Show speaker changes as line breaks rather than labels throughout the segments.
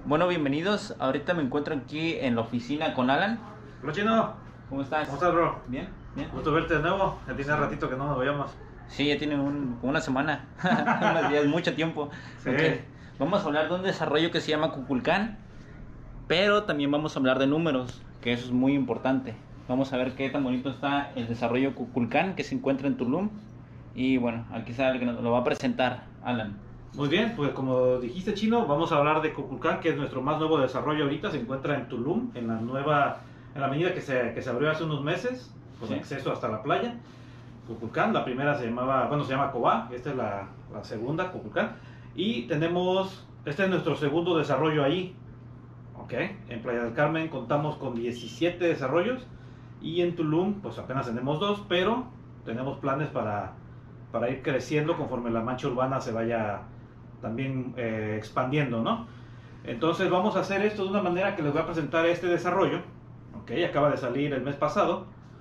Bueno, bienvenidos. Ahorita me encuentro aquí en la oficina con Alan.
Hola Chino,
¿Cómo estás?
¿cómo estás, bro?
Bien, bien.
Gusto verte de nuevo, ya tiene ratito que no nos veíamos.
Sí, ya tiene una semana. Unos días, mucho tiempo.
Sí.
Ok. Vamos a hablar de un desarrollo que se llama Kukulcán, pero también vamos a hablar de números, que eso es muy importante. Vamos a ver qué tan bonito está el desarrollo Kukulcán que se encuentra en Tulum. Y bueno, aquí está el que nos lo va a presentar, Alan.
Muy bien, pues como dijiste Chino, vamos a hablar de Kukulcán, que es nuestro más nuevo desarrollo ahorita, se encuentra en Tulum, en la avenida que se abrió hace unos meses, con
Sí.
acceso hasta la playa. Kukulcán, la primera se llama Cobá, esta es la segunda, Kukulcán. Y este es nuestro segundo desarrollo ahí, ¿ok? En Playa del Carmen contamos con 17 desarrollos y en Tulum pues apenas tenemos 2, pero tenemos planes para ir creciendo conforme la mancha urbana se vaya también expandiendo, ¿no? Entonces vamos a hacer esto de una manera que les voy a presentar este desarrollo, ¿ok? Acaba de salir el mes pasado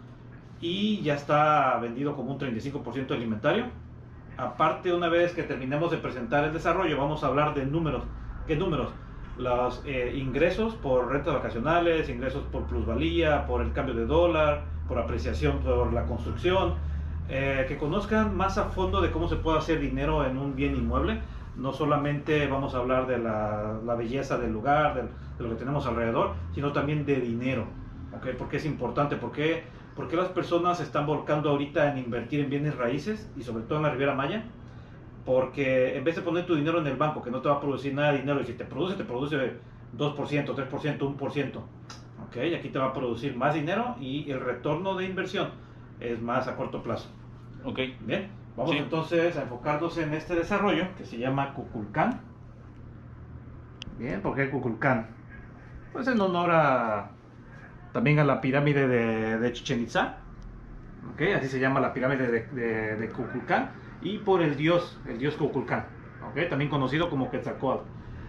y ya está vendido como un 35% del inventario. Aparte, una vez que terminemos de presentar el desarrollo, vamos a hablar de números. ¿Qué números? Los ingresos por rentas vacacionales, ingresos por plusvalía, por el cambio de dólar, por apreciación por la construcción. Que conozcan más a fondo de cómo se puede hacer dinero en un bien inmueble. No solamente vamos a hablar de la belleza del lugar, de lo que tenemos alrededor, sino también de dinero. ¿Okay? Porque es importante, porque las personas se están volcando ahorita en invertir en bienes raíces y sobre todo en la Riviera Maya, porque en vez de poner tu dinero en el banco que no te va a producir nada de dinero, y si te produce 2%, 3%, 1%, ¿okay? Aquí te va a producir más dinero y el retorno de inversión es más a corto plazo.
Ok.
Bien, vamos
Sí.
entonces a enfocarnos en este desarrollo que se llama Kukulcán. Bien, ¿por qué Kukulcán? Pues en honor también a la pirámide de Chichén Itzá, ¿okay? Así se llama la pirámide de Kukulcán, y por el dios Kukulcán, ¿okay? También conocido como Quetzalcóatl.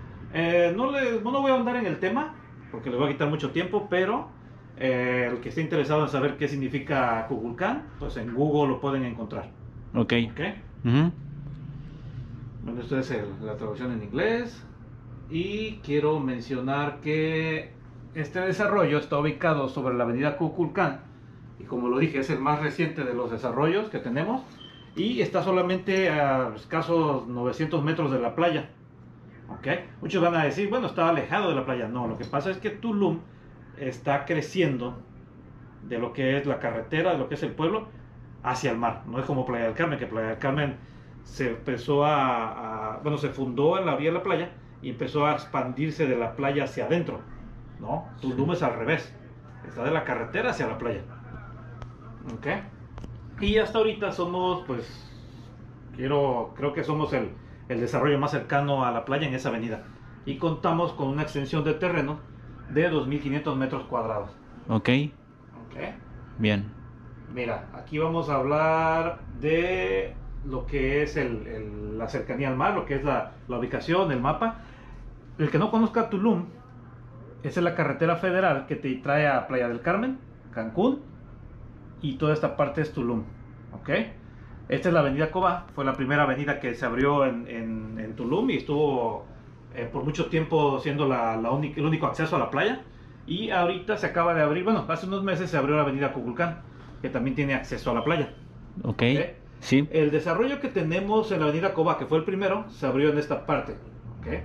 No voy a ahondar en el tema porque le voy a quitar mucho tiempo, pero el que esté interesado en saber qué significa Kukulcán, pues en Google lo pueden encontrar.
Ok.
¿Okay?
Ujú.
Bueno, esto es la traducción en inglés. Y quiero mencionar que este desarrollo está ubicado sobre la avenida Kukulcán. Y como lo dije, es el más reciente de los desarrollos que tenemos. Y está solamente a escasos 900 metros de la playa. ¿Okay? Muchos van a decir, bueno, está alejado de la playa. No, lo que pasa es que Tulum está creciendo de lo que es la carretera, de lo que es el pueblo, hacia el mar. No es como Playa del Carmen, que Playa del Carmen se empezó se fundó en la orilla de la playa y empezó a expandirse de la playa hacia adentro. No, Tulum es al revés. Está de la carretera hacia la playa. ¿Ok? Y hasta ahorita somos, pues, creo que somos el desarrollo más cercano a la playa en esa avenida. Y contamos con una extensión de terreno de 2.500 metros cuadrados.
Ok.
¿Ok?
Bien.
Mira, aquí vamos a hablar de lo que es la cercanía al mar, lo que es la ubicación, el mapa. El que no conozca Tulum, esa es la carretera federal que te trae a Playa del Carmen, Cancún, y toda esta parte es Tulum. ¿Ok? Esta es la avenida Cobá, fue la primera avenida que se abrió en Tulum y estuvo por mucho tiempo siendo el único acceso a la playa. Y ahorita se acaba de abrir, bueno, hace unos meses se abrió la avenida Kukulcán, que también tiene acceso a la playa.
Ok.
¿Okay?
Sí.
El desarrollo que tenemos en la avenida Cobá, que fue el primero, se abrió en esta parte. ¿Okay?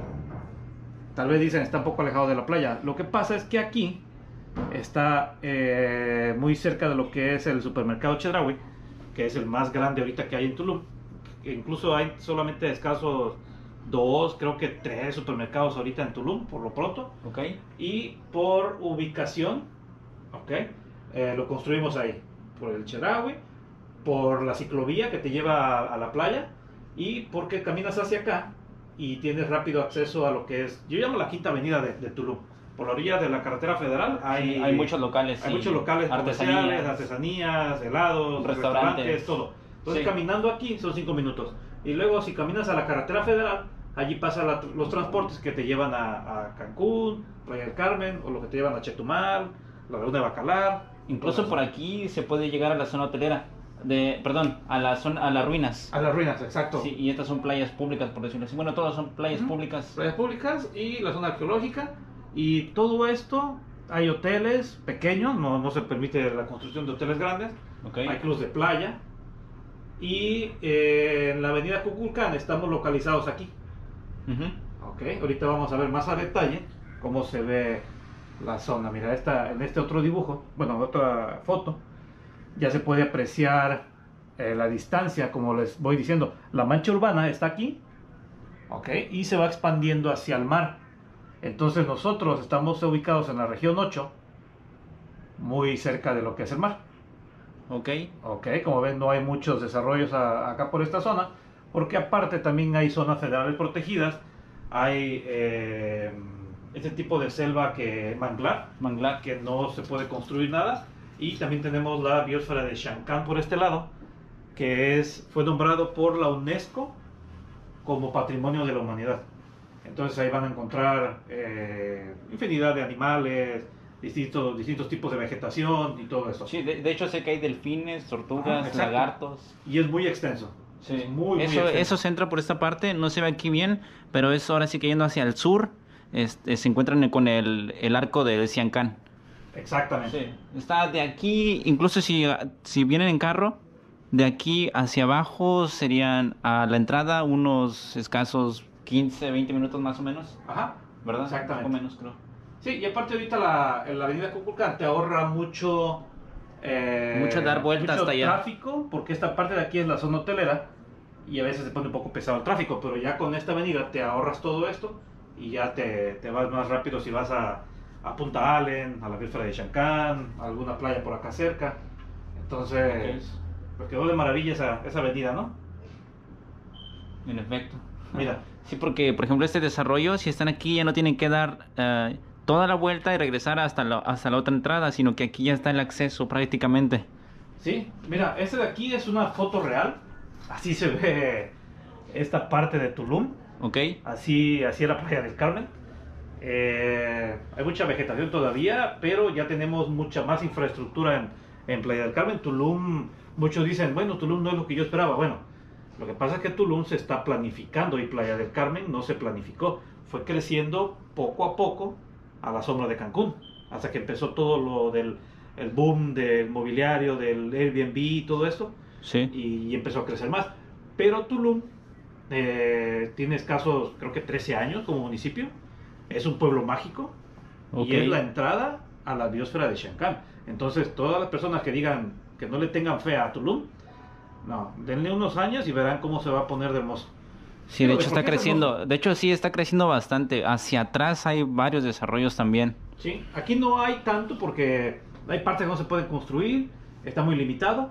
Tal vez dicen está un poco alejado de la playa. Lo que pasa es que aquí está muy cerca de lo que es el supermercado Chedraui, que es el más grande ahorita que hay en Tulum. Incluso hay solamente escasos 2, creo que 3 supermercados ahorita en Tulum, por lo pronto.
Ok.
Y por ubicación, ¿okay? Lo construimos ahí, por el Chedraui, por la ciclovía que te lleva a la playa, y porque caminas hacia acá y tienes rápido acceso a lo que es, yo llamo la quinta avenida de Tulum. Por la orilla de la carretera federal
Hay muchos locales.
hay
sí.
muchos locales comerciales, artesanías, helados,
Restaurantes,
todo. Entonces
sí.
caminando aquí son 5 minutos. Y luego si caminas a la carretera federal, allí pasan los transportes que te llevan a Cancún, Playa del Carmen, o los que te llevan a Chetumal, la Laguna de Bacalar.
Incluso por aquí se puede llegar a la zona hotelera. Perdón, a la zona, a las ruinas.
A las ruinas, exacto.
Sí, y estas son playas públicas, por decirlo así. Bueno, todas son playas públicas.
Playas públicas y la zona arqueológica. Y todo esto, hay hoteles pequeños, no se permite la construcción de hoteles grandes.
Okay.
Hay clubes de playa. Y en la avenida Kukulcán estamos localizados aquí. Ok, ahorita vamos a ver más a detalle cómo se ve la zona. Mira, en este otro dibujo, bueno, otra foto, ya se puede apreciar la distancia, como les voy diciendo. La mancha urbana está aquí, ok, y se va expandiendo hacia el mar. Entonces nosotros estamos ubicados en la región 8, muy cerca de lo que es el mar.
Ok.
Ok, como ven, no hay muchos desarrollos acá por esta zona, porque aparte también hay zonas federales protegidas, hay este tipo de selva manglar, que no se puede construir nada, y también tenemos la biosfera de Shankán por este lado, que fue nombrado por la UNESCO como Patrimonio de la Humanidad. Entonces ahí van a encontrar infinidad de animales, distintos tipos de vegetación y todo eso.
Sí, de hecho sé que hay delfines, tortugas, lagartos.
Y es muy extenso.
Sí.
Es muy extenso.
Eso se entra por esta parte, no se ve aquí bien, pero es ahora sí que yendo hacia el sur, se encuentran con el arco de Siancán.
Exactamente.
Sí. Está de aquí, incluso si vienen en carro, de aquí hacia abajo serían a la entrada unos escasos 15, 20 minutos más o menos.
Ajá.
¿Verdad?
Exactamente.
Un poco menos, creo.
Sí, y aparte ahorita en la avenida Kukulcán te ahorra mucho
dar vueltas
mucho
hasta allá.
Tráfico, porque esta parte de aquí es la zona hotelera y a veces se pone un poco pesado el tráfico, pero ya con esta avenida te ahorras todo esto y ya te vas más rápido si vas a Punta Allen, a la biosfera de Shankán, a alguna playa por acá cerca. Entonces, pues quedó de maravilla esa avenida, ¿no?
En efecto.
Mira.
Sí, porque por ejemplo este desarrollo, si están aquí ya no tienen que dar toda la vuelta y regresar hasta la otra entrada, sino que aquí ya está el acceso prácticamente.
Sí, mira, este de aquí es una foto real. Así se ve esta parte de Tulum.
Ok.
Así es la playa del Carmen. Hay mucha vegetación todavía, pero ya tenemos mucha más infraestructura en Playa del Carmen. Tulum, muchos dicen, bueno, Tulum no es lo que yo esperaba. Bueno, lo que pasa es que Tulum se está planificando y Playa del Carmen no se planificó. Fue creciendo poco a poco a la sombra de Cancún, hasta que empezó todo lo del el boom del mobiliario, del Airbnb y todo esto.
Sí.
Y empezó a crecer más. Pero Tulum tiene escasos, creo que 13 años como municipio. Es un pueblo mágico. Okay. Y es la entrada a la biosfera de Shankán. Entonces, todas las personas que digan que no le tengan fe a Tulum, no, denle unos años y verán cómo se va a poner de hermoso.
Sí, de hecho está creciendo. De hecho sí está creciendo bastante. Hacia atrás hay varios desarrollos también.
Sí, aquí no hay tanto porque hay partes que no se pueden construir, está muy limitado.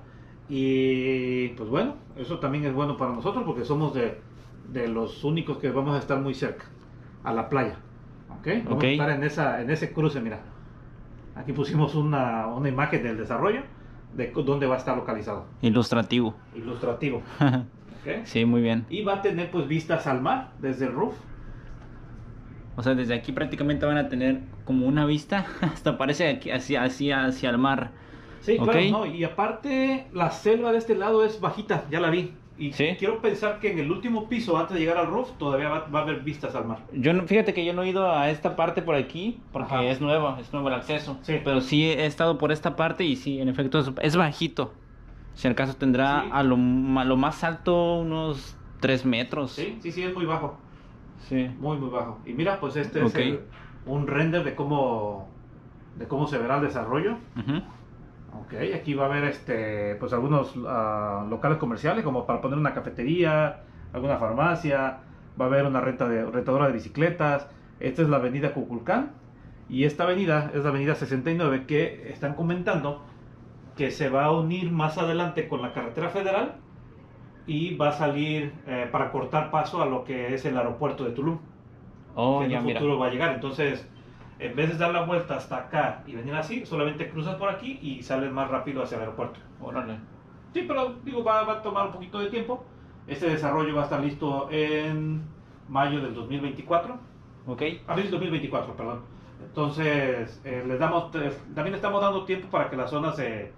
Y pues bueno, eso también es bueno para nosotros porque somos de los únicos que vamos a estar muy cerca a la playa. ¿Okay? Vamos a estar en ese cruce, mira. Aquí pusimos una imagen del desarrollo de dónde va a estar localizado.
Ilustrativo.
¿Okay?
Sí, muy bien.
Y va a tener pues vistas al mar desde el roof.
O sea, desde aquí prácticamente van a tener como una vista, hasta parece aquí hacia el mar.
Sí, claro, no, y aparte la selva de este lado es bajita, ya la vi. Y ¿sí? Quiero pensar que en el último piso, antes de llegar al roof, todavía va a haber vistas al mar.
Fíjate que yo no he ido a esta parte por aquí, porque es nuevo el acceso.
Sí.
Pero sí he estado por esta parte y sí, en efecto es bajito. Si al caso tendrá a lo más alto unos 3 metros.
Sí, es muy bajo.
Sí.
Muy bajo. Y mira, pues este es un render de cómo se verá el desarrollo. Ok, aquí va a haber pues algunos locales comerciales como para poner una cafetería, alguna farmacia, va a haber una rentadora de bicicletas. Esta es la avenida Kukulcán y esta avenida es la avenida 69 que están comentando que se va a unir más adelante con la carretera federal y va a salir para cortar paso a lo que es el aeropuerto de Tulum. Que en el futuro va a llegar. Entonces, en vez de dar la vuelta hasta acá y venir así, solamente cruzas por aquí y sales más rápido hacia el aeropuerto.
Órale.
Sí, pero digo, va a tomar un poquito de tiempo. Este desarrollo va a estar listo en mayo del 2024.
Ok.
Abril 2024, perdón. Entonces, también estamos dando tiempo para que la zona se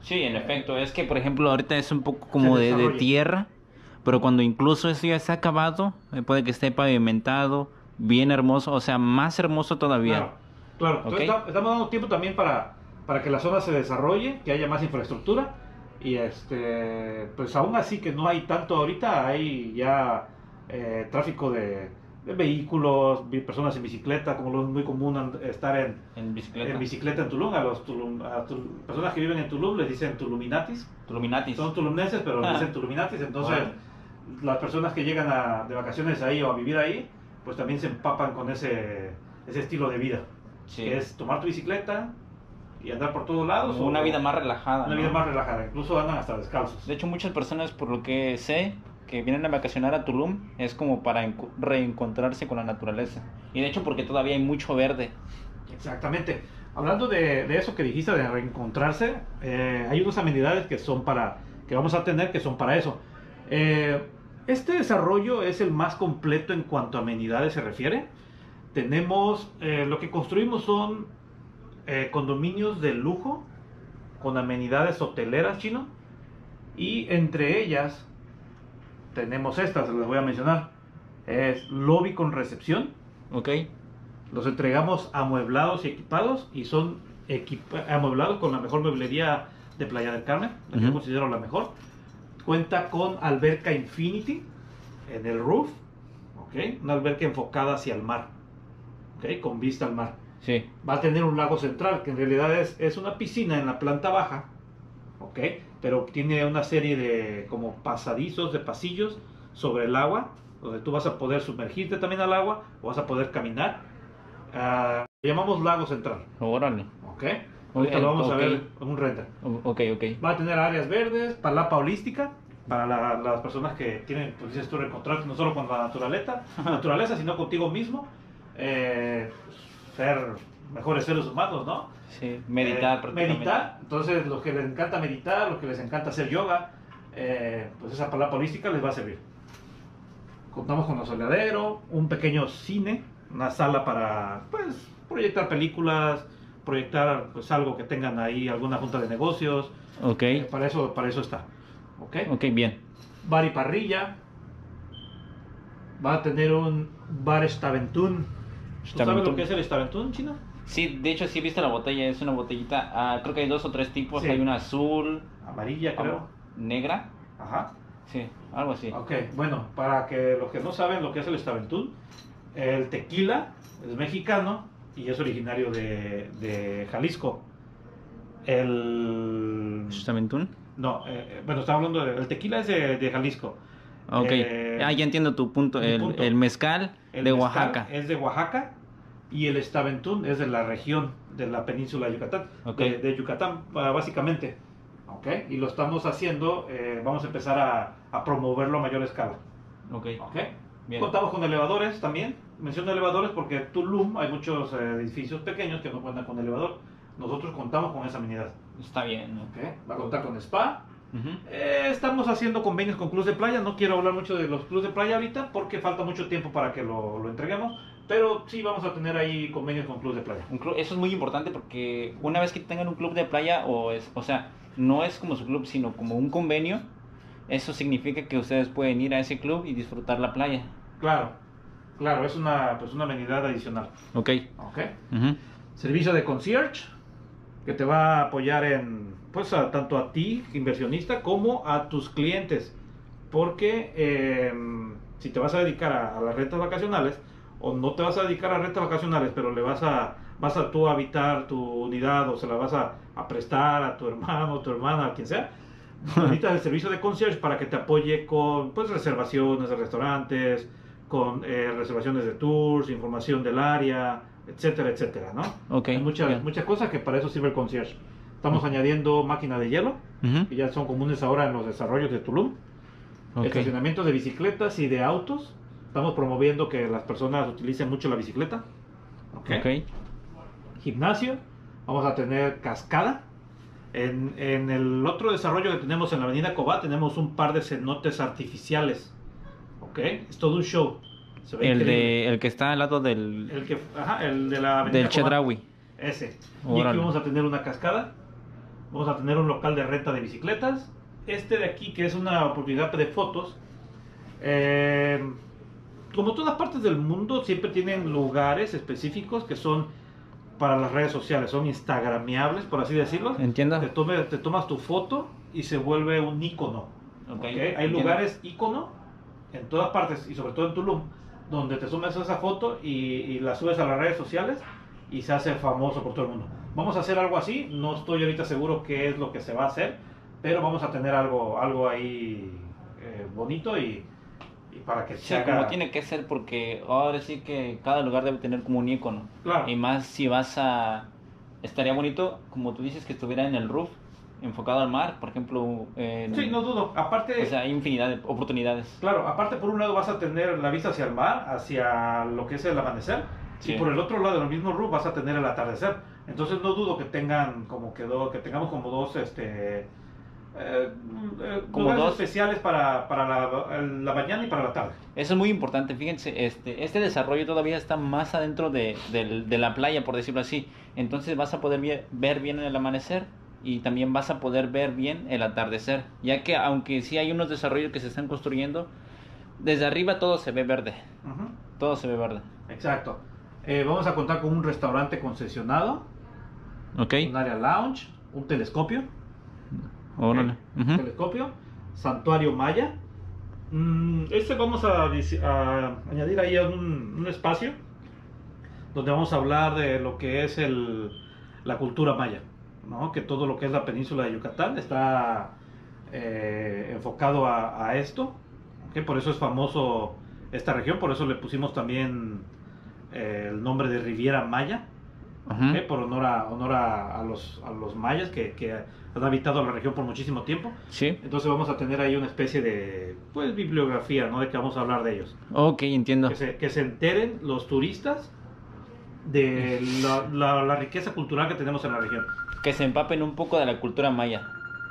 Sí, en efecto, es que por ejemplo ahorita es un poco como de
desarrolle.
tierra, pero cuando incluso eso ya está acabado, puede que esté pavimentado, bien hermoso, o sea, más hermoso todavía.
Claro, claro.
¿Ok?
Entonces, estamos dando tiempo también para que la zona se desarrolle, que haya más infraestructura. Y pues aún así que no hay tanto ahorita, hay ya tráfico de vehículos, personas en bicicleta, como lo es muy común estar
En bicicleta.
en bicicleta en Tulum. Personas que viven en Tulum les dicen tuluminatis.
Tuluminatis.
Son tulumneses, pero les dicen tuluminatis. Entonces, las personas que llegan de vacaciones ahí o a vivir ahí, pues también se empapan con ese estilo de vida.
Sí.
Que es tomar tu bicicleta y andar por todos lados.
Una vida más relajada.
Una
¿no?
vida más relajada. Incluso andan hasta descalzos.
De hecho, muchas personas, por lo que sé, que vienen a vacacionar a Tulum, es como para reencontrarse con la naturaleza. Y de hecho, porque todavía hay mucho verde.
Exactamente. Hablando de eso que dijiste, de reencontrarse, hay unas amenidades que vamos a tener que son para eso. Este desarrollo es el más completo en cuanto a amenidades se refiere. Tenemos, lo que construimos son condominios de lujo con amenidades hoteleras, chino. Y entre ellas tenemos estas, les voy a mencionar. Es lobby con recepción.
¿Ok?
Los entregamos amueblados y equipados y son amueblados con la mejor mueblería de Playa del Carmen, la que yo considero la mejor. Cuenta con alberca Infinity en el roof, ¿ok? Una alberca enfocada hacia el mar, ¿ok? Con vista al mar.
Sí.
Va a tener un lago central, que en realidad es una piscina en la planta baja, ¿ok? Pero tiene una serie de como pasadizos, de pasillos sobre el agua, donde tú vas a poder sumergirte también al agua o vas a poder caminar. Le llamamos lago central,
Órale.
¿ok? Ahorita lo vamos a ver en un render.
Ok.
Va a tener áreas verdes, palapa holística, para las personas que tienen, pues dices tú, reencontrarte no solo con la naturaleza, sino contigo mismo. Ser mejores seres humanos, ¿no?
Sí, meditar prácticamente.
Meditar, entonces los que les encanta meditar, los que les encanta hacer yoga, pues esa palapa holística les va a servir. Contamos con un soleadero, un pequeño cine, una sala para pues proyectar películas, proyectar pues algo que tengan ahí, alguna junta de negocios.
Ok.
Para eso está. ¿Ok?
Ok, bien.
Bar y parrilla. Va a tener un bar Staventún. ¿Tú sabes lo que es el Staventún, Chino?
Sí, de hecho sí he visto la botella, es una botellita, creo que hay 2 o 3 tipos,
Sí.
hay una azul,
Amarilla, creo.
negra,
Ajá.
sí, algo así.
Ok, bueno, para que los que no saben lo que es el Staventún, el tequila es mexicano y es originario de Jalisco.
¿Staventún?
No, bueno, estaba hablando el tequila es de Jalisco.
Ok, ya entiendo tu punto. El mezcal
El
de
mezcal
Oaxaca.
es de Oaxaca y el Staventún es de la región de la península de Yucatán,
Ok.
de Yucatán básicamente. Okay. Y lo estamos haciendo, vamos a empezar a promoverlo a mayor escala.
Ok,
Okay.
bien.
Contamos con elevadores también. Menciono elevadores porque en Tulum hay muchos edificios pequeños que no cuentan con elevador. Nosotros contamos con esa amenidad.
Está bien, ¿no?
Okay. Va a contar con spa.
Ujú.
Estamos haciendo convenios con clubes de playa. No quiero hablar mucho de los clubes de playa ahorita porque falta mucho tiempo para que lo entreguemos. Pero sí vamos a tener ahí convenios con clubes de playa.
Eso es muy importante porque una vez que tengan un club de playa, o sea, no es como su club, sino como un convenio, eso significa que ustedes pueden ir a ese club y disfrutar la playa.
Claro, claro, es una amenidad adicional.
Ok.
Okay.
Ujú.
Servicio de concierge que te va a apoyar en, pues, tanto a ti, inversionista, como a tus clientes. Porque si te vas a dedicar a las rentas vacacionales, o no te vas a dedicar a rentas vacacionales, pero vas a tú a habitar tu unidad, o se la vas a prestar a tu hermano, tu hermana, a quien sea, necesitas el servicio de concierge para que te apoye con pues reservaciones de restaurantes, con reservaciones de tours, información del área, etcétera, etcétera, ¿no?
Ok,
Hay
bien.
muchas cosas que para eso sirve el concierge. Estamos añadiendo máquina de hielo,
Ujú.
que ya son comunes ahora en los desarrollos de Tulum.
Ok.
Estacionamiento de bicicletas y de autos. Estamos promoviendo que las personas utilicen mucho la bicicleta.
Ok.
Gimnasio. Vamos a tener cascada. En el otro desarrollo que tenemos en la avenida Cobá tenemos un par de cenotes artificiales. ¿Ok? Es todo un show. Se ve increíble.
El que está al lado del
El de la avenida
del
Cobá.
Chedraui.
Ese. Y
Órale.
aquí vamos a tener una cascada. Vamos a tener un local de renta de bicicletas. Este de aquí, que es una oportunidad de fotos. Como todas partes del mundo, siempre tienen lugares específicos que son para las redes sociales, son instagramiables, por así decirlo.
Entiendo.
Te tomas tu foto y se vuelve un icono.
Okay.
Hay lugares icono en todas partes, y sobre todo en Tulum, donde te sumas a esa foto y la subes a las redes sociales y se hace famoso por todo el mundo. Vamos a hacer algo así, no estoy ahorita seguro qué es lo que se va a hacer, pero vamos a tener algo ahí bonito y para que
Sí, como tiene que ser, porque ahora sí que cada lugar debe tener como un icono.
Claro.
Y más si vas a... Estaría bonito, como tú dices, que estuviera en el roof, enfocado al mar, por ejemplo.
Sí, no dudo. Aparte...
O sea, hay infinidad de oportunidades.
Claro, aparte por un lado vas a tener la vista hacia el mar, hacia lo que es el amanecer, sí. Y por el otro lado, en el mismo roof, vas a tener el atardecer. Entonces no dudo que tengan que tengamos como dos como lugares especiales para la mañana y para la tarde.
Eso es muy importante. Fíjense, este desarrollo todavía está más adentro de la playa, por decirlo así. Entonces vas a poder ver bien el amanecer y también vas a poder ver bien el atardecer, ya que aunque sí hay unos desarrollos que se están construyendo, desde arriba todo se ve verde. Todo se ve verde.
Exacto. Vamos a contar con un restaurante concesionado, un área lounge, un telescopio.
Órale.
Telescopio, santuario maya. Vamos a añadir ahí un espacio donde vamos a hablar de lo que es la cultura maya, ¿no? Que todo lo que es la península de Yucatán está enfocado a esto, ¿okay? Por eso es famoso esta región, por eso le pusimos también el nombre de Riviera Maya. ¿Okay? Por honor a los mayas que han habitado la región por muchísimo tiempo.
Sí.
Entonces vamos a tener ahí una especie de bibliografía, ¿no? De que vamos a hablar de ellos.
Ok, entiendo.
Que se enteren los turistas de la riqueza cultural que tenemos en la región.
Que se empapen un poco de la cultura maya.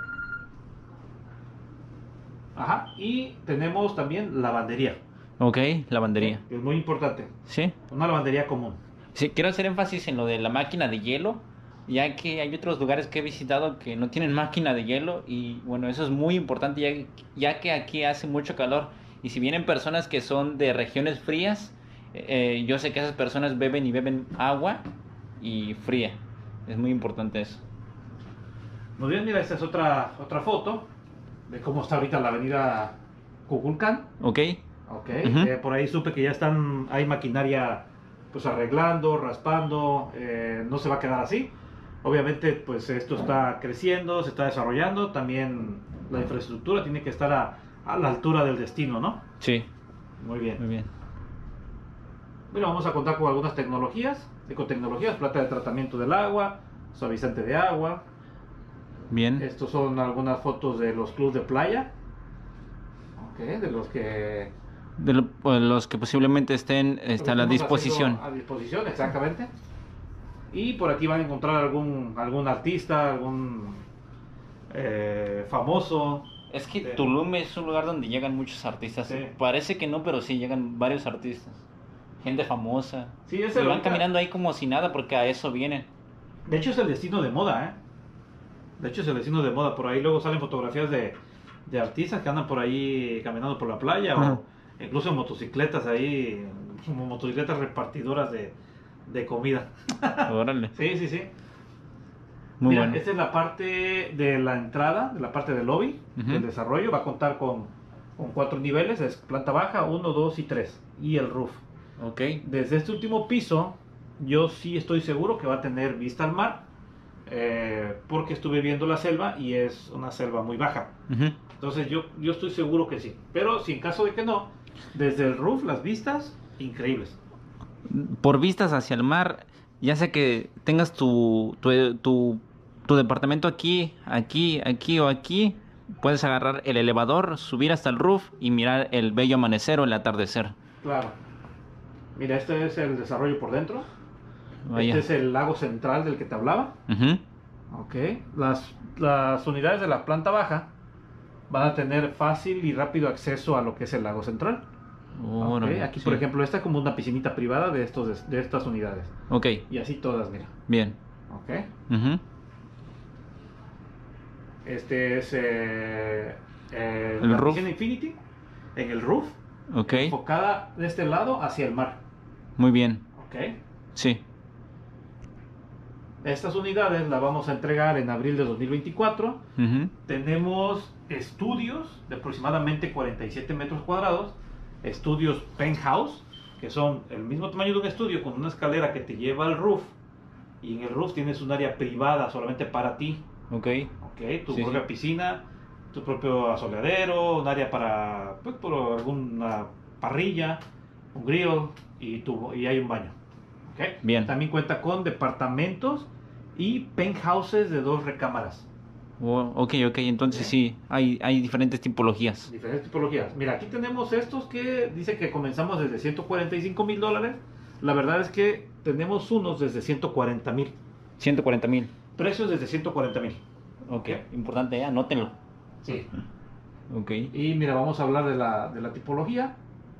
Ajá. Y tenemos también lavandería.
Ok, lavandería.
Que es muy importante.
Sí.
Una lavandería común.
Sí, quiero hacer énfasis en lo de la máquina de hielo, ya que hay otros lugares que he visitado que no tienen máquina de hielo y bueno, eso es muy importante ya que aquí hace mucho calor y si vienen personas que son de regiones frías, yo sé que esas personas beben agua y fría. Es muy importante eso.
Muy bien, mira, esta es otra foto de cómo está ahorita la avenida Kukulcán.
Ok.
Por ahí supe que ya hay maquinaria pues arreglando, raspando, no se va a quedar así. Obviamente pues esto está creciendo, se está desarrollando, también la infraestructura tiene que estar a la altura del destino, ¿no?
Sí.
Muy bien.
Muy bien.
Bueno, vamos a contar con algunas tecnologías, ecotecnologías, plata de tratamiento del agua, suavizante de agua.
Bien.
Estos son algunas fotos de los clubs de playa, de los que...
De los que posiblemente estén a la disposición.
A disposición, exactamente. Y por aquí van a encontrar algún artista, algún famoso.
Es que Tulum es un lugar donde llegan muchos artistas. Sí. Parece que no, pero sí llegan varios artistas. Gente famosa.
Sí,
y van caminando ahí como si nada porque a eso vienen.
De hecho es el destino de moda, ¿eh? De hecho es el destino de moda. Por ahí luego salen fotografías de artistas que andan por ahí caminando por la playa o incluso en motocicletas ahí, como motocicletas repartidoras de comida.
Órale.
Sí.
Muy
Mira,
bueno.
esta es la parte de la entrada, de la parte del lobby, del desarrollo. Va a contar con 4 niveles, es planta baja, 1, 2 y 3. Y el roof.
Ok.
Desde este último piso, yo sí estoy seguro que va a tener vista al mar, porque estuve viendo la selva y es una selva muy baja. Entonces yo estoy seguro que sí. Pero si en caso de que no, desde el roof las vistas, increíbles.
Por vistas hacia el mar, ya sea que tengas tu departamento aquí o aquí, puedes agarrar el elevador, subir hasta el roof y mirar el bello amanecer o el atardecer.
Claro. Mira, este es el desarrollo por dentro.
Vaya.
Este es el lago central del que te hablaba. Ok. Las unidades de la planta baja van a tener fácil y rápido acceso a lo que es el lago central. Okay. Aquí, por ejemplo, esta es como una piscinita privada de estas unidades.
Ok.
Y así todas, mira.
Bien.
Ok. Este es
El
la
roof.
piscina Infinity en el roof,
Ok,
enfocada de este lado hacia el mar.
muy bien.
¿Ok?
Sí,
Estas unidades las vamos a entregar en abril de 2024.
ujú,
Tenemos estudios de aproximadamente 47 metros cuadrados, estudios penthouse, que son el mismo tamaño de un estudio con una escalera que te lleva al roof. Y en el roof tienes un área privada solamente para ti.
ok,
¿Ok? Tu
Sí,
propia
sí.
piscina, tu propio asoleadero, un área para pues, por alguna parrilla, un grill y hay un baño. ¿Ok?
Bien.
También cuenta con departamentos y penthouses de 2 recámaras.
Ok, entonces sí, hay diferentes tipologías.
Diferentes tipologías. Mira, aquí tenemos estos que dice que comenzamos desde $145,000. La verdad es que tenemos unos desde 140,000.
140,000.
Precios desde 140,000.
Ok, importante, anótenlo.
Sí.
Ok,
Y mira, vamos a hablar de la tipología,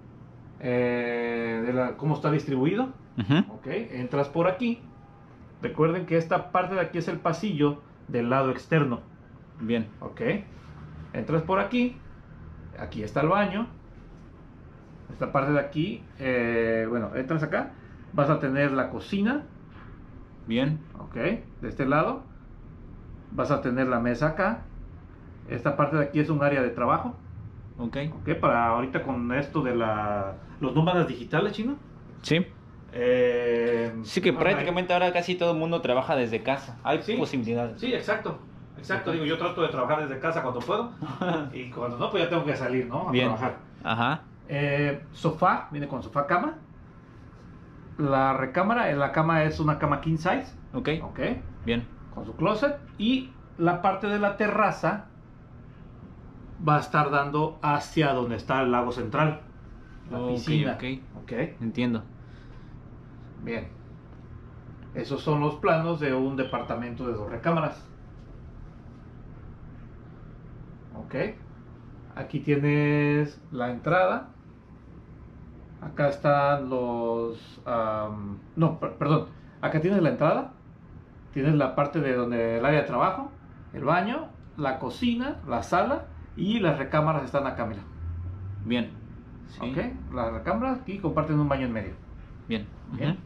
cómo está distribuido.
ujú,
Ok, entras por aquí. Recuerden que esta parte de aquí es el pasillo del lado externo.
bien,
Ok, entras por aquí. Aquí está el baño. Esta parte de aquí, bueno, entras acá. Vas a tener la cocina.
bien,
Ok, de este lado. Vas a tener la mesa acá. Esta parte de aquí es un área de trabajo.
ok,
Ok, para ahorita con esto de los nómadas digitales, chino.
sí. Sí que
Online.
prácticamente ahora casi todo el mundo trabaja desde casa. Hay
Sí.
posibilidades.
Sí, exacto. Exacto, digo, yo trato de trabajar desde casa cuando puedo. Y cuando no, pues ya tengo que salir, ¿no? A
Bien.
trabajar.
Ajá,
Sofá, viene con sofá cama. La recámara, la cama es una cama king size.
ok,
Ok,
bien,
con su closet. Y la parte de la terraza va a estar dando hacia donde está el lago central. La
Ok,
piscina.
ok.
Ok,
entiendo.
bien. Esos son los planos de un departamento de 2 recámaras. Ok. Aquí tienes la entrada. Acá están no, perdón. Acá tienes la entrada. Tienes la parte de donde el área de trabajo, el baño, la cocina, la sala y las recámaras están acá, mira.
Bien, sí,
Ok. Las recámaras aquí comparten un baño en medio.
bien,
Bien.
ujú,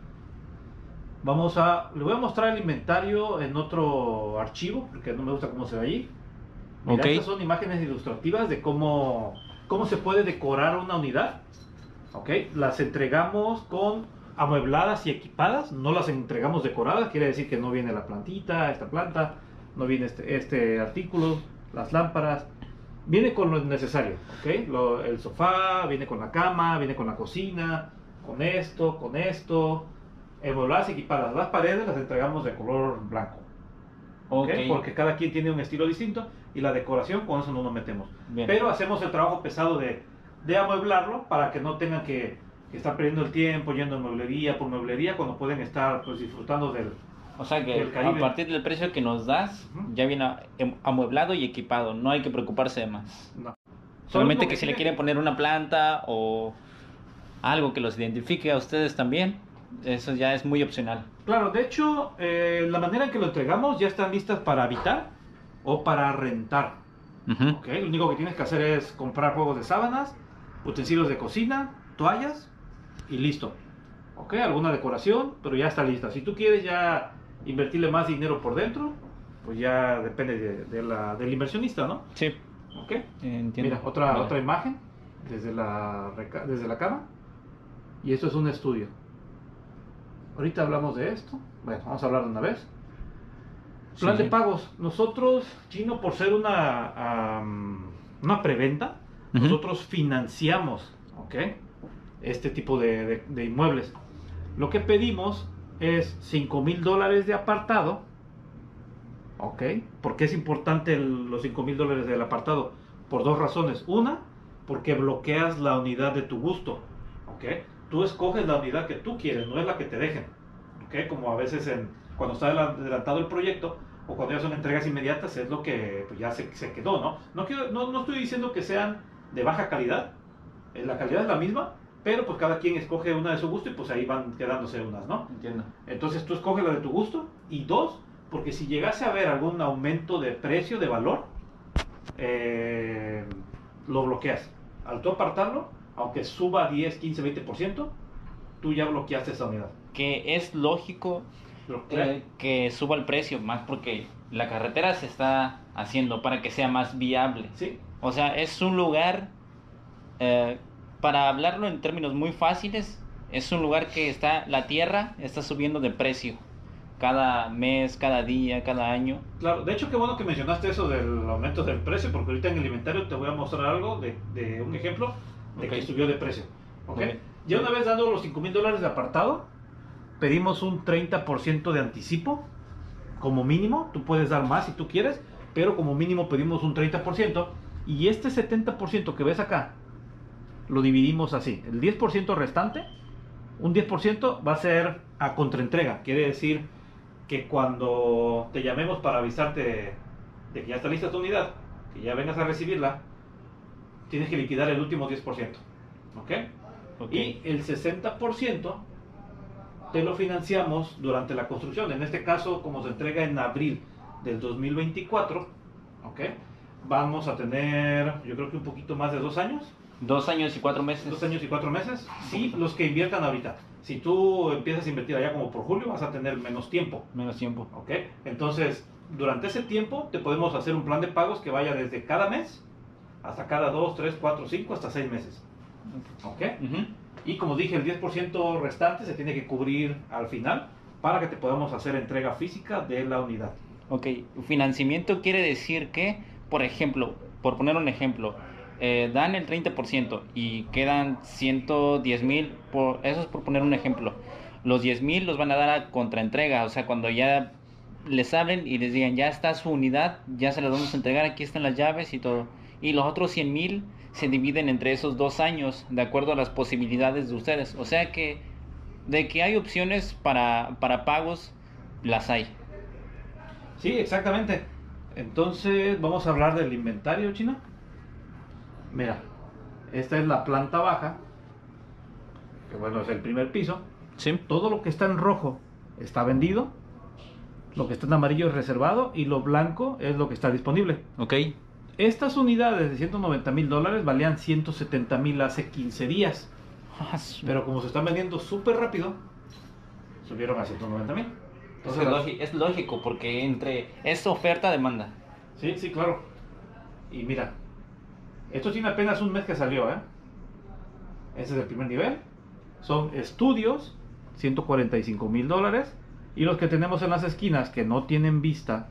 Le voy a mostrar el inventario en otro archivo, porque no me gusta cómo se ve allí. Mira,
ok,
estas son imágenes ilustrativas de cómo se puede decorar una unidad. Ok, las entregamos con amuebladas y equipadas, no las entregamos decoradas, quiere decir que no viene la plantita, esta planta, no viene este artículo, las lámparas, viene con lo necesario, ok, el sofá, viene con la cama, viene con la cocina, con esto, amuebladas y equipadas, las paredes las entregamos de color blanco.
ok,
Porque cada quien tiene un estilo distinto y la decoración con eso no nos metemos.
Bien.
Pero hacemos el trabajo pesado de amueblarlo para que no tengan que estar perdiendo el tiempo yendo a mueblería por mueblería cuando pueden estar pues disfrutando del...
O sea que
del Caribe.
a partir del precio que nos das,
Ujú.
ya viene amueblado y equipado, no hay que preocuparse de más.
No.
Solamente
Solo
que si le
tiene-
quieren poner una planta o algo que los identifique a ustedes también, eso ya es muy opcional.
Claro, de hecho, la manera en que lo entregamos ya están listas para habitar o para rentar.
Ujú,
¿Ok? Lo único que tienes que hacer es comprar juegos de sábanas, utensilios de cocina, toallas y listo. ¿Ok? Alguna decoración, pero ya está lista. Si tú quieres ya invertirle más dinero por dentro, pues ya depende del inversionista, ¿no?
Sí,
¿Ok?
entiendo.
Mira, otra
Vale.
imagen desde desde la cama. Y esto es un estudio. Ahorita hablamos de esto. Bueno, vamos a hablar de una vez. Plan
Sí,
de
sí.
pagos. Nosotros, Chino, por ser una preventa,
Ujú.
nosotros financiamos, ¿ok? Este tipo de inmuebles. Lo que pedimos es $5,000 de apartado, ¿ok? ¿Por qué es importante los $5,000 del apartado? Por 2 razones. Una, porque bloqueas la unidad de tu gusto, ¿ok? Tú escoges la unidad que tú quieres, no es la que te dejen, ¿ok? Como a veces cuando está adelantado el proyecto o cuando ya son entregas inmediatas es lo que pues, ya se quedó, ¿no? No estoy diciendo que sean de baja calidad, la calidad es la misma, pero pues cada quien escoge una de su gusto y pues ahí van quedándose unas, ¿no?
Entiendo.
Entonces tú escoges la de tu gusto y 2, porque si llegase a haber algún aumento de precio, de valor, lo bloqueas. Al tú apartarlo, aunque suba 10, 15, 20%, tú ya bloqueaste esa unidad.
Que es lógico que suba el precio, más porque la carretera se está haciendo para que sea más viable.
Sí.
O sea, es un lugar, para hablarlo en términos muy fáciles, es un lugar que la tierra está subiendo de precio cada mes, cada día, cada año.
Claro, de hecho, qué bueno que mencionaste eso del aumento del precio, porque ahorita en el inventario te voy a mostrar algo de un ejemplo de que subió de precio. ¿Okay? Ya una vez dando los $5,000 de apartado, pedimos un 30% de anticipo, como mínimo. Tú puedes dar más si tú quieres, pero como mínimo pedimos un 30%. Y este 70% que ves acá, lo dividimos así. El 10% restante, un 10% va a ser a contraentrega. Quiere decir que cuando te llamemos para avisarte de que ya está lista tu unidad, que ya vengas a recibirla, tienes que liquidar el último 10%. ¿Ok? Y el 60% te lo financiamos durante la construcción. En este caso, como se entrega en abril del 2024, ¿ok? Vamos a tener, yo creo que un poquito más de 2 años.
2 años y 4 meses.
2 años y 4 meses. Sí, los que inviertan ahorita. Si tú empiezas a invertir allá como por julio, vas a tener menos tiempo.
Menos tiempo.
¿Ok? Entonces, durante ese tiempo te podemos hacer un plan de pagos que vaya desde cada mes hasta cada 2, 3, 4, 5, hasta 6 meses. ¿Ok? Y como dije, el 10% restante se tiene que cubrir al final para que te podamos hacer entrega física de la unidad.
Ok, financiamiento quiere decir que, por ejemplo, por poner un ejemplo, dan el 30% y quedan 110,000, eso es por poner un ejemplo. Los 10,000 los van a dar a contraentrega, o sea, cuando ya les hablen y les digan, ya está su unidad, ya se las vamos a entregar, aquí están las llaves y todo. Y los otros 100,000 se dividen entre esos 2 años, de acuerdo a las posibilidades de ustedes. O sea que, de que hay opciones para pagos, las hay.
Sí, exactamente. Entonces, vamos a hablar del inventario, Chino. Mira, esta es la planta baja, que bueno, es el primer piso.
Sí.
Todo lo que está en rojo está vendido, lo que está en amarillo es reservado y lo blanco es lo que está disponible.
Ok.
Estas unidades de $190,000 valían 170,000 hace 15 días. Pero como se están vendiendo súper rápido, subieron a 190,000.
Es lógico porque es oferta-demanda.
Sí, sí, claro. Y mira, esto tiene apenas un mes que salió, ¿eh? Ese es el primer nivel. Son estudios, $145,000. Y los que tenemos en las esquinas que no tienen vista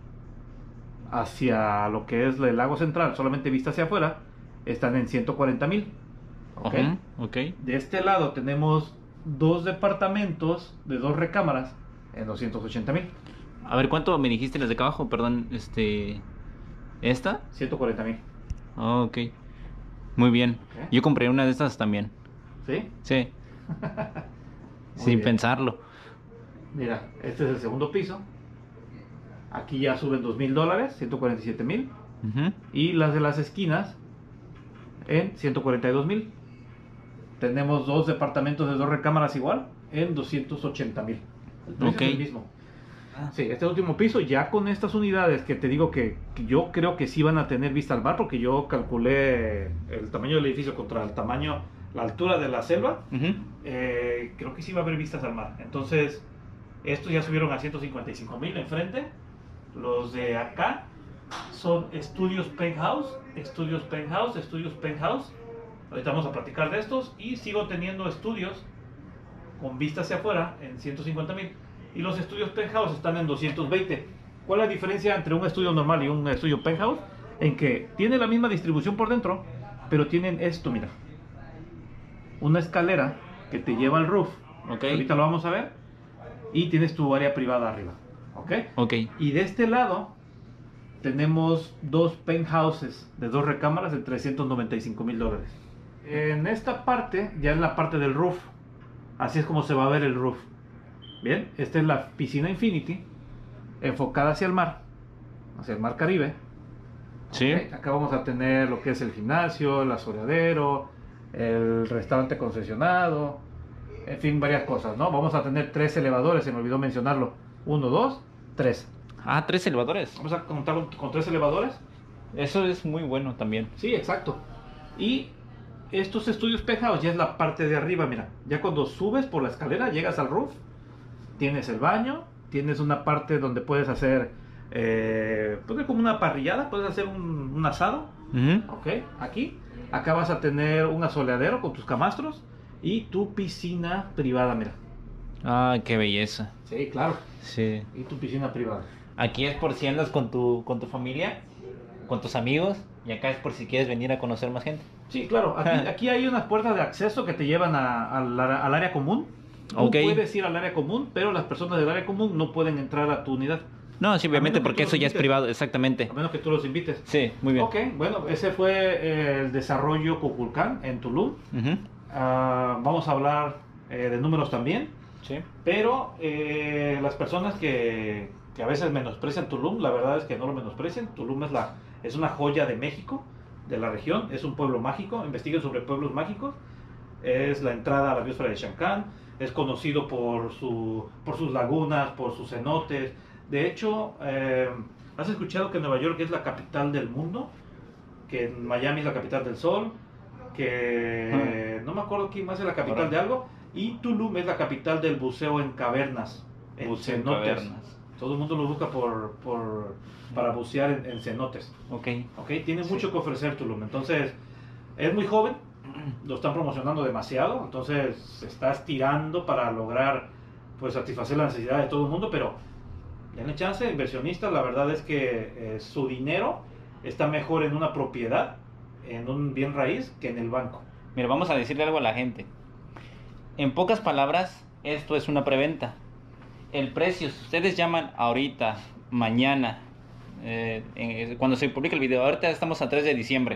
hacia lo que es el lago central, solamente vista hacia afuera, están en 140,000. ¿Ok?
Okay.
De este lado tenemos 2 departamentos de 2 recámaras en 280,000.
A ver, ¿cuánto me dijiste las de acá abajo? Perdón, ¿esta?
140,000.
Oh, ok. Muy bien.
Okay.
Yo compré una de estas también.
¿Sí?
Sí. Sin
bien.
pensarlo.
Mira, este es el segundo piso. Aquí ya suben $2,000, 147,000. Y las de las esquinas en 142,000. Tenemos 2 departamentos de 2 recámaras igual en 280,000. El precio es el mismo. Sí, este último piso ya con estas unidades que te digo que yo creo que sí van a tener vista al mar, porque yo calculé el tamaño del edificio contra el tamaño, la altura de la selva. Creo que sí va a haber vistas al mar. Entonces, estos ya subieron a 155,000 enfrente. Los de acá son estudios penthouse, estudios penthouse, estudios penthouse. Ahorita vamos a platicar de estos. Y sigo teniendo estudios con vista hacia afuera en 150,000. Y los estudios penthouse están en 220. ¿Cuál es la diferencia entre un estudio normal y un estudio penthouse? En que tiene la misma distribución por dentro, pero tienen esto, mira, una escalera que te lleva al roof.
Okay.
Ahorita lo vamos a ver. Y tienes tu área privada arriba. ¿Ok? Y de este lado tenemos 2 penthouses de 2 recámaras de $395,000. En esta parte ya es la parte del roof. Así es como se va a ver el roof. Bien, esta es la piscina Infinity, enfocada hacia el mar Caribe.
Sí.
Okay. Acá vamos a tener lo que es el gimnasio, el asoleadero, el restaurante concesionado, en fin, varias cosas, ¿no? Vamos a tener 3 elevadores, se me olvidó mencionarlo. 1, 2 3.
Ah, 3 elevadores.
Vamos a contar con 3 elevadores.
Eso es muy bueno también.
Sí, exacto. Y estos estudios penthouse ya es la parte de arriba, mira. Ya cuando subes por la escalera, llegas al roof, tienes el baño, tienes una parte donde puedes hacer, pues como una parrillada, puedes hacer un asado. Ok, aquí. Acá vas a tener un asoleadero con tus camastros y tu piscina privada, mira.
Ah, qué belleza.
Sí, claro.
Sí.
Y tu piscina privada.
Aquí es por si andas con tu familia, con tus amigos, y acá es por si quieres venir a conocer más gente.
Sí, claro. Aquí hay unas puertas de acceso que te llevan al área común. Tú
Ok.
puedes ir al área común, pero las personas del área común no pueden entrar a tu unidad.
No, sí, obviamente,
A menos que
porque
tú
eso
los
ya es
invites.
privado, exactamente.
A menos que tú los invites.
Sí, muy bien.
Ok, bueno, ese fue el desarrollo Kukulcán en Tulum.
Ujú.
Vamos a hablar de números también.
Sí.
Pero las personas que a veces menosprecian Tulum, la verdad es que no lo menosprecian. Tulum es una joya de México, de la región, es un pueblo mágico. Investiguen sobre pueblos mágicos. Es la entrada a la biosfera de Chancán. Es conocido por sus lagunas, por sus cenotes. De hecho, ¿has escuchado que Nueva York es la capital del mundo? Que Miami es la capital del sol. Que no me acuerdo quién más es la capital de algo. Y Tulum es la capital del buceo en cavernas, en
Buceo en
cenotes.
cavernas.
Todo el mundo lo busca para bucear en cenotes.
Ok.
Tiene
Sí.
mucho que ofrecer Tulum. Entonces, es muy joven, lo están promocionando demasiado. Entonces, se está estirando para lograr pues satisfacer la necesidad de todo el mundo. Pero, denle chance, inversionistas. La verdad es que su dinero está mejor en una propiedad, en un bien raíz, que en el banco.
Mira, vamos a decirle algo a la gente. En pocas palabras, esto es una preventa. El precio, si ustedes llaman ahorita, mañana, cuando se publica el video, ahorita estamos a 3 de diciembre,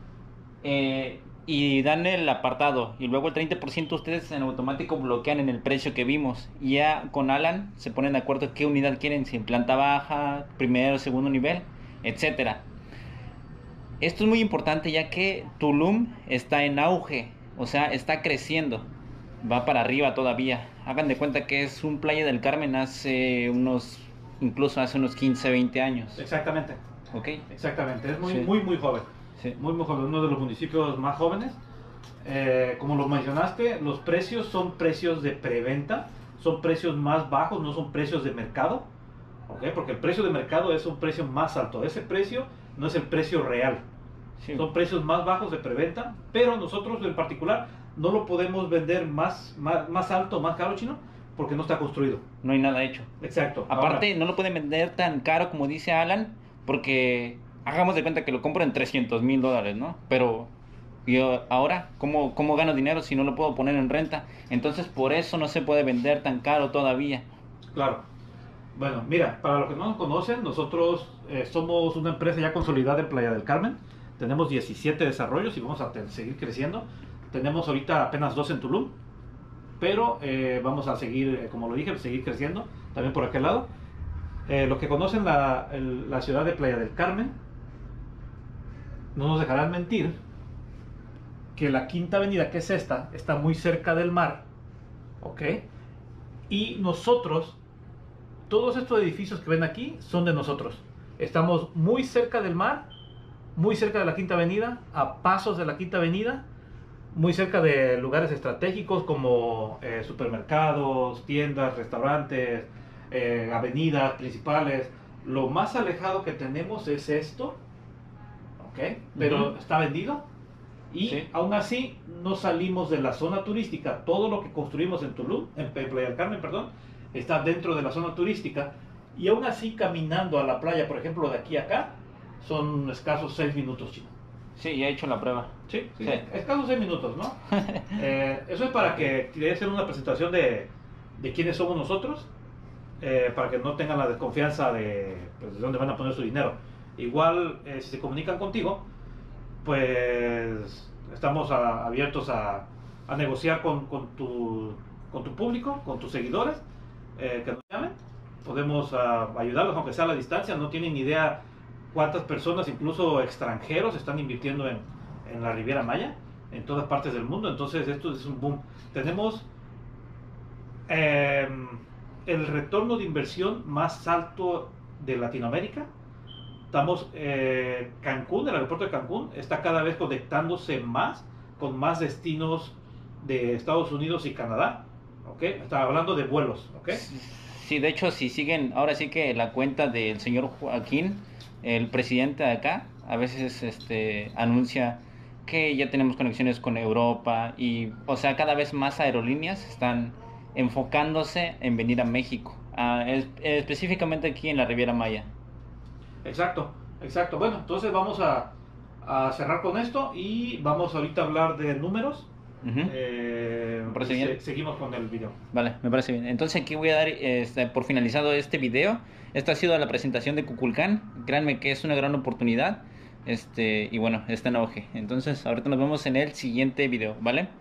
y dan el apartado, y luego el 30% ustedes en automático bloquean en el precio que vimos. Y ya con Alan se ponen de acuerdo qué unidad quieren, si en planta baja, primero, segundo nivel, etcétera. Esto es muy importante ya que Tulum está en auge, o sea, está creciendo, va para arriba todavía. Hagan de cuenta que es un Playa del Carmen incluso hace unos 15, 20 años.
Exactamente.
¿Ok?
Exactamente, es muy,
Sí.
muy, muy joven.
Sí.
Muy, muy joven, uno de los municipios más jóvenes. Como lo mencionaste, los precios son precios de preventa, son precios más bajos, no son precios de mercado. ¿Ok? Porque el precio de mercado es un precio más alto. Ese precio no es el precio real.
Sí.
Son precios más bajos de preventa, pero nosotros en particular no lo podemos vender más alto, más caro, chino, porque no está construido.
No hay nada hecho.
Exacto.
Aparte,
Ahora,
no lo pueden vender tan caro como dice Alan, porque hagamos de cuenta que lo compro en $300,000, ¿no? Pero yo ahora, ¿cómo gano dinero si no lo puedo poner en renta? Entonces, por eso no se puede vender tan caro todavía.
claro. Bueno, mira, para los que no nos conocen, nosotros somos una empresa ya consolidada en Playa del Carmen. Tenemos 17 desarrollos y vamos a seguir creciendo. Tenemos ahorita apenas 2 en Tulum, pero vamos a seguir, como lo dije, seguir creciendo también por aquel lado. Los que conocen la ciudad de Playa del Carmen no nos dejarán mentir que la Quinta Avenida, que es esta, está muy cerca del mar, ¿ok? Y nosotros, todos estos edificios que ven aquí son de nosotros. Estamos muy cerca del mar, muy cerca de la Quinta Avenida, a pasos de la Quinta Avenida, muy cerca de lugares estratégicos como supermercados, tiendas, restaurantes, avenidas principales. Lo más alejado que tenemos es esto, ¿ok? Pero está vendido. Y
Sí.
aún así no salimos de la zona turística. Todo lo que construimos en Tulum, en Playa del Carmen, perdón, está dentro de la zona turística. Y aún así caminando a la playa, por ejemplo, de aquí a acá, son escasos 6 minutos, chino.
Sí, ya he hecho la prueba.
Sí,
Sí.
escasos 6 minutos, ¿no? Eso es para que quería hacer una presentación de quiénes somos nosotros, para que no tengan la desconfianza de dónde van a poner su dinero. Igual, si se comunican contigo, pues estamos abiertos a negociar con tu público, con tus seguidores, que nos llamen. Podemos ayudarlos, aunque sea a la distancia. No tienen ni idea cuántas personas, incluso extranjeros, están invirtiendo en la Riviera Maya, en todas partes del mundo. Entonces esto es un boom. Tenemos el retorno de inversión más alto de Latinoamérica. Estamos, Cancún, el aeropuerto de Cancún, está cada vez conectándose más con más destinos de Estados Unidos y Canadá. ¿Ok? Estaba hablando de vuelos. ¿Ok?
Sí, de hecho, si siguen, ahora sí que la cuenta del señor Joaquín, el presidente de acá, a veces anuncia que ya tenemos conexiones con Europa y, o sea, cada vez más aerolíneas están enfocándose en venir a México, específicamente aquí en la Riviera Maya.
Exacto, exacto. Bueno, entonces vamos a cerrar con esto y vamos ahorita a hablar de números.
Ujú. Me parece bien.
Seguimos con el video.
Vale, me parece bien. Entonces aquí voy a dar por finalizado este video. Esta ha sido la presentación de Kukulcán. Créanme que es una gran oportunidad. Y bueno, está en auge. Entonces ahorita nos vemos en el siguiente video, ¿vale?